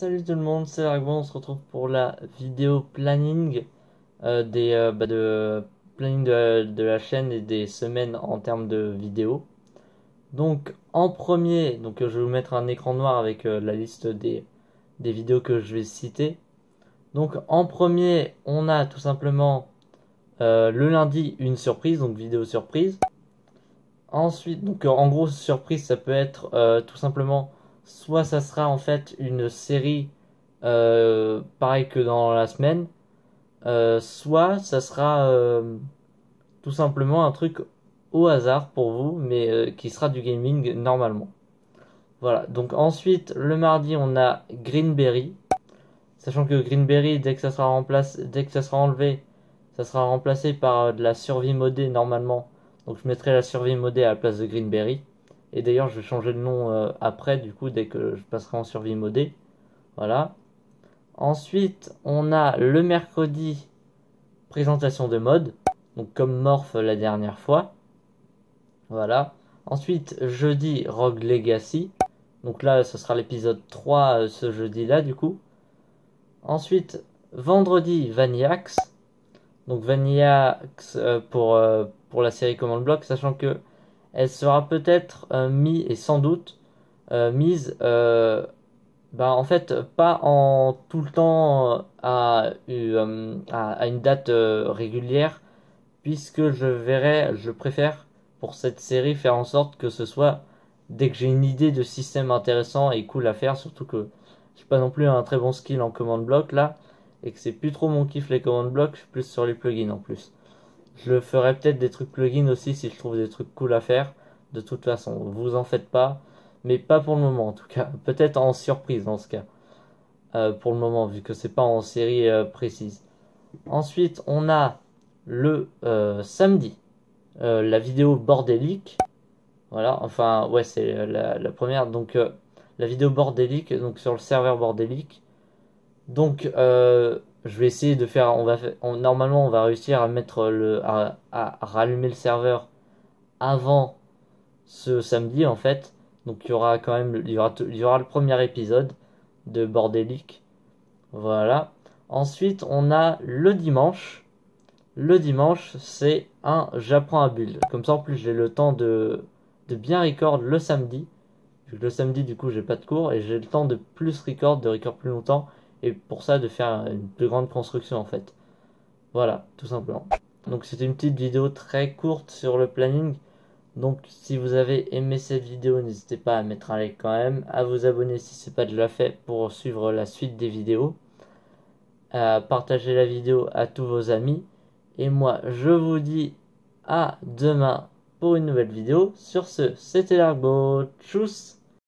Salut tout le monde, c'est Dragon, on se retrouve pour la vidéo planning de planning de la chaîne et des semaines en termes de vidéos. Donc en premier, je vais vous mettre un écran noir avec la liste des vidéos que je vais citer. Donc en premier, on a tout simplement le lundi une surprise, donc vidéo surprise. Ensuite, en gros surprise ça peut être tout simplement soit ça sera en fait une série pareil que dans la semaine, soit ça sera tout simplement un truc au hasard pour vous, mais qui sera du gaming normalement. Voilà, donc ensuite le mardi on a Greenberry, sachant que Greenberry dès que ça sera enlevé, ça sera remplacé par de la survie modée normalement. Donc je mettrai la survie modée à la place de Greenberry. Et d'ailleurs je vais changer le nom après du coup dès que je passerai en survie modée. Voilà. Ensuite, on a le mercredi présentation de mode, donc comme Morph la dernière fois. Voilà. Ensuite, jeudi Rogue Legacy. Donc là, ce sera l'épisode 3 ce jeudi-là du coup. Ensuite, vendredi Vaniax. Donc Vaniax pour la série Command Block, sachant que elle sera peut-être mise et sans doute mise en fait, pas en tout le temps à une date régulière, puisque je préfère pour cette série faire en sorte que ce soit dès que j'ai une idée de système intéressant et cool à faire, surtout que j'ai pas non plus un très bon skill en command block là, et que c'est plus trop mon kiff les command block, je suis plus sur les plugins en plus. Je ferai peut-être des trucs plugins aussi si je trouve des trucs cool à faire. De toute façon, vous en faites pas, mais pas pour le moment en tout cas. Peut-être en surprise dans ce cas. Pour le moment, vu que c'est pas en série précise. Ensuite, on a le samedi, la vidéo bordélique. Voilà, enfin, ouais, c'est la première. Donc, la vidéo bordélique, donc sur le serveur bordélique. Donc, je vais essayer de faire. Normalement, on va réussir à mettre à rallumer le serveur avant ce samedi en fait. Donc, il y aura quand même, il y aura le premier épisode de bordélique. Voilà. Ensuite, on a le dimanche. Le dimanche, c'est un j'apprends à build. Comme ça, en plus, j'ai le temps de bien record le samedi. Vu que le samedi, du coup, j'ai pas de cours et j'ai le temps de plus record, de record plus longtemps. Et pour ça, de faire une plus grande construction, en fait. Voilà, tout simplement. Donc, c'était une petite vidéo très courte sur le planning. Donc, si vous avez aimé cette vidéo, n'hésitez pas à mettre un like quand même, à vous abonner si ce n'est pas déjà fait pour suivre la suite des vidéos, à partager la vidéo à tous vos amis. Et moi, je vous dis à demain pour une nouvelle vidéo. Sur ce, c'était Largo. Tchuss!